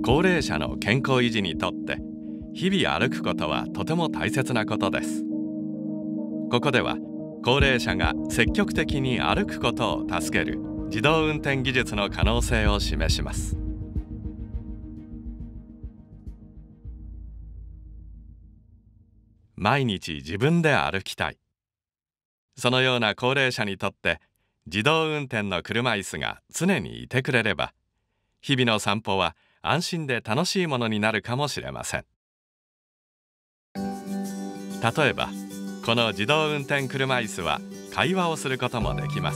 高齢者の健康維持にとって日々歩くことはとても大切なことです。ここでは高齢者が積極的に歩くことを助ける自動運転技術の可能性を示します。毎日自分で歩きたい。そのような高齢者にとって自動運転の車椅子が常にいてくれれば、日々の散歩は安心で楽しいものになるかもしれません。例えばこの自動運転車椅子は会話をすることもできます。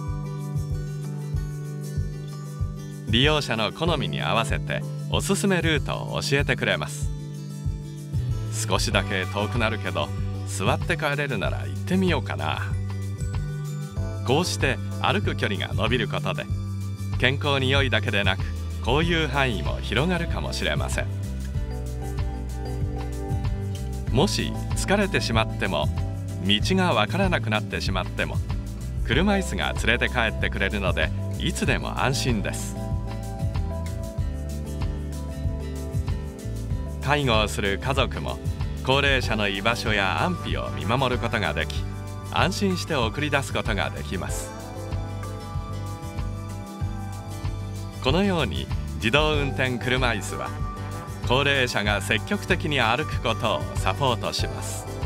利用者の好みに合わせておすすめルートを教えてくれます。少しだけ遠くなるけど座って帰れるなら行ってみようかな。こうして歩く距離が伸びることで健康に良いだけでなくこういう範囲も広がるかもしれません。もし疲れてしまっても道がわからなくなってしまっても車椅子が連れて帰ってくれるのでいつでも安心です。介護をする家族も高齢者の居場所や安否を見守ることができ安心して送り出すことができます。このように自動運転車椅子は高齢者が積極的に歩くことをサポートします。